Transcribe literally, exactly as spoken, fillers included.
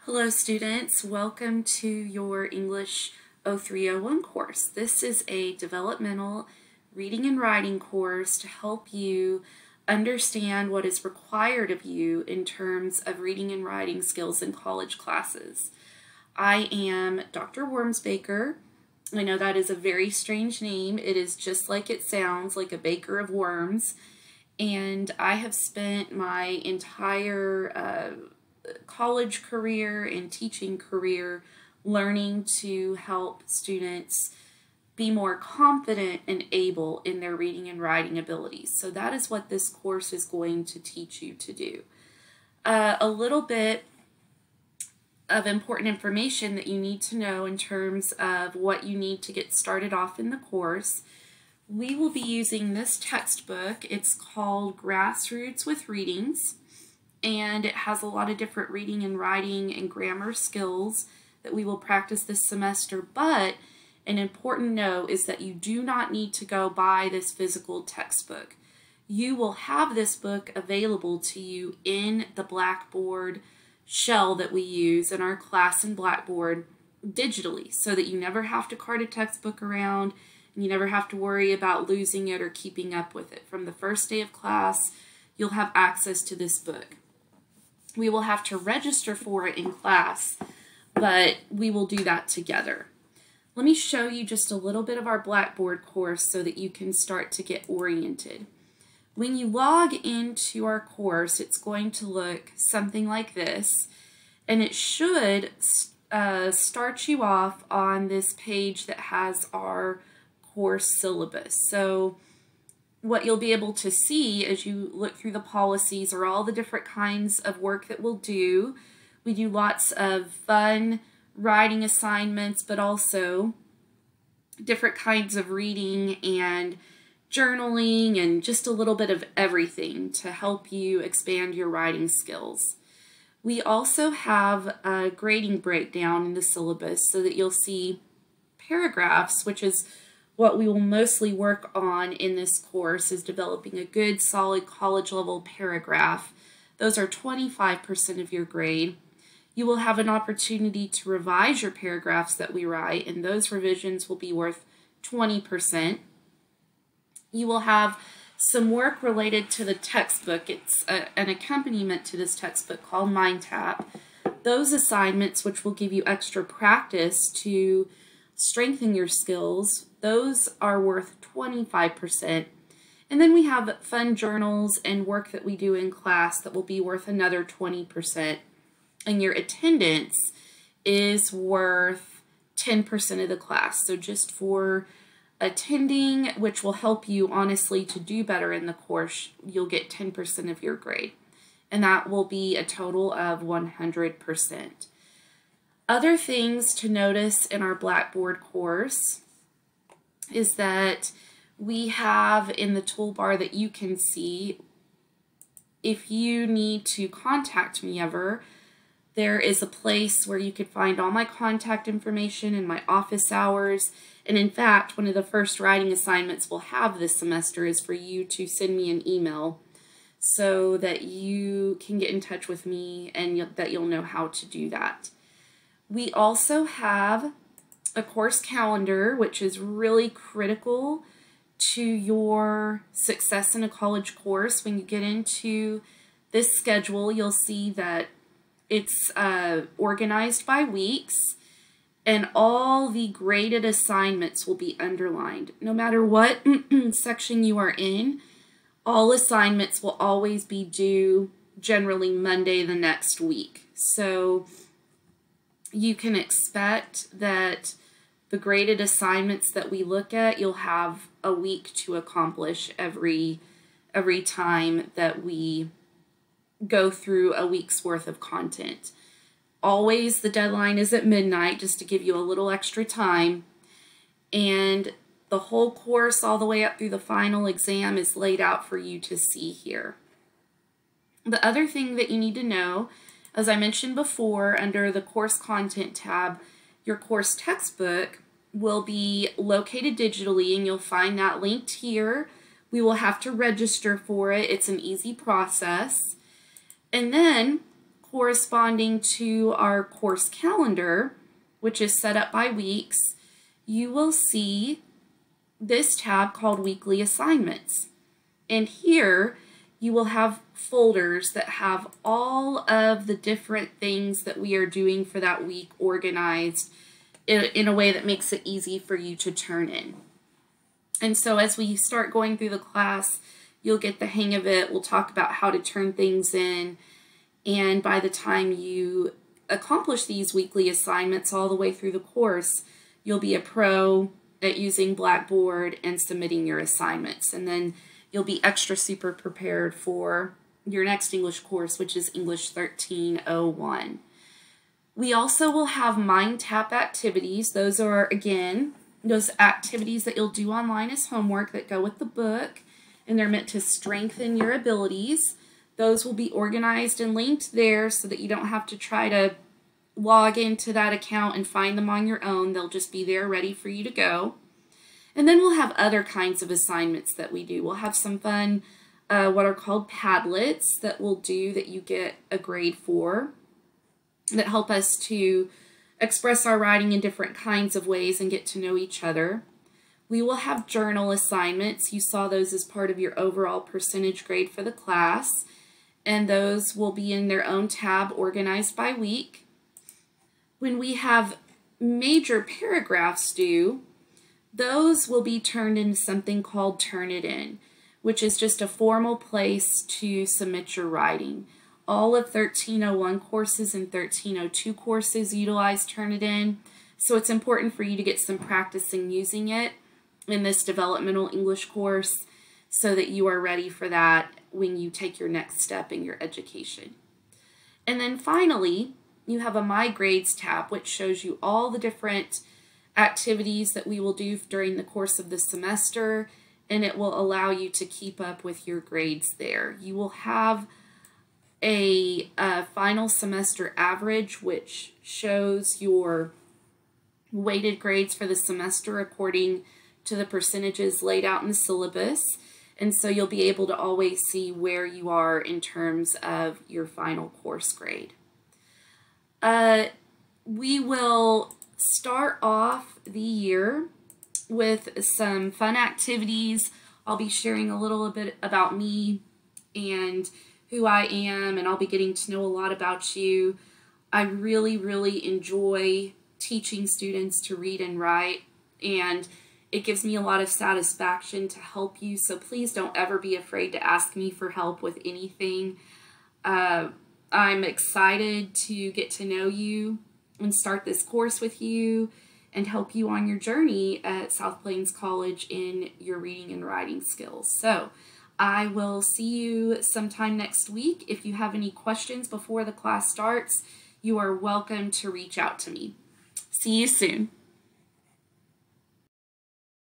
Hello students, welcome to your English oh three oh one course. This is a developmental reading and writing course to help you understand what is required of you in terms of reading and writing skills in college classes. I am Doctor Wormsbaker. I know that is a very strange name. It is just like it sounds, like a baker of worms. And I have spent my entire uh, college career and teaching career learning to help students be more confident and able in their reading and writing abilities. So that is what this course is going to teach you to do. Uh, a little bit of important information that you need to know in terms of what you need to get started off in the course. We will be using this textbook. It's called Grassroots with Readings, and it has a lot of different reading and writing and grammar skills that we will practice this semester. But an important note is that you do not need to go buy this physical textbook. You will have this book available to you in the Blackboard shell that we use in our class in Blackboard digitally, so that you never have to cart a textbook around and you never have to worry about losing it or keeping up with it. From the first day of class, you'll have access to this book. We will have to register for it in class, but we will do that together. Let me show you just a little bit of our Blackboard course so that you can start to get oriented. When you log into our course, it's going to look something like this, and it should uh, start you off on this page that has our course syllabus. So what you'll be able to see as you look through the policies are all the different kinds of work that we'll do. We do lots of fun writing assignments, but also different kinds of reading and journaling and just a little bit of everything to help you expand your writing skills. We also have a grading breakdown in the syllabus so that you'll see paragraphs, which is what we will mostly work on in this course, is developing a good, solid college-level paragraph. Those are twenty-five percent of your grade. You will have an opportunity to revise your paragraphs that we write, and those revisions will be worth twenty percent. You will have some work related to the textbook. It's a, an accompaniment to this textbook called MindTap. Those assignments, which will give you extra practice to strengthen your skills, those are worth twenty-five percent. And then we have fun journals and work that we do in class that will be worth another twenty percent. And your attendance is worth ten percent of the class. So just for attending, which will help you honestly to do better in the course, you'll get ten percent of your grade. And that will be a total of one hundred percent. Other things to notice in our Blackboard course is that we have in the toolbar that you can see, if you need to contact me ever, there is a place where you could find all my contact information and my office hours. And in fact, one of the first writing assignments we'll have this semester is for you to send me an email so that you can get in touch with me and that you'll know how to do that. We also have a course calendar, which is really critical to your success in a college course. When you get into this schedule, you'll see that it's uh, organized by weeks, and all the graded assignments will be underlined. No matter what section you are in, all assignments will always be due generally Monday the next week. So you can expect that the graded assignments that we look at, you'll have a week to accomplish every, every time that we go through a week's worth of content. Always the deadline is at midnight, just to give you a little extra time. And the whole course all the way up through the final exam is laid out for you to see here. The other thing that you need to know, as I mentioned before, under the course content tab, your course textbook will be located digitally, and you'll find that linked here. We will have to register for it. It's an easy process. And then corresponding to our course calendar, which is set up by weeks, you will see this tab called Weekly Assignments. And here you will have folders that have all of the different things that we are doing for that week organized in, in a way that makes it easy for you to turn in. And so as we start going through the class, you'll get the hang of it. We'll talk about how to turn things in. And by the time you accomplish these weekly assignments all the way through the course, you'll be a pro at using Blackboard and submitting your assignments. And then you'll be extra super prepared for your next English course, which is English thirteen oh one. We also will have Mind Tap activities. Those are, again, those activities that you'll do online as homework that go with the book, and they're meant to strengthen your abilities. Those will be organized and linked there so that you don't have to try to log into that account and find them on your own. They'll just be there ready for you to go. And then we'll have other kinds of assignments that we do. We'll have some fun, uh, what are called Padlets that we'll do that you get a grade for, that help us to express our writing in different kinds of ways and get to know each other. We will have journal assignments. You saw those as part of your overall percentage grade for the class, and those will be in their own tab organized by week. When we have major paragraphs due, those will be turned into something called Turnitin, which is just a formal place to submit your writing. All of thirteen oh one courses and thirteen oh two courses utilize Turnitin, so it's important for you to get some practice in using it in this developmental English course so that you are ready for that when you take your next step in your education. And then finally, you have a My Grades tab, which shows you all the different activities that we will do during the course of the semester, and it will allow you to keep up with your grades there. You will have a, a final semester average, which shows your weighted grades for the semester according to the percentages laid out in the syllabus. And so you'll be able to always see where you are in terms of your final course grade. Uh, we will start off the year with some fun activities. I'll be sharing a little bit about me and who I am, and I'll be getting to know a lot about you. I really, really enjoy teaching students to read and write, and it gives me a lot of satisfaction to help you, so please don't ever be afraid to ask me for help with anything. Uh, I'm excited to get to know you and start this course with you and help you on your journey at South Plains College in your reading and writing skills. So I will see you sometime next week. If you have any questions before the class starts, you are welcome to reach out to me. See you soon.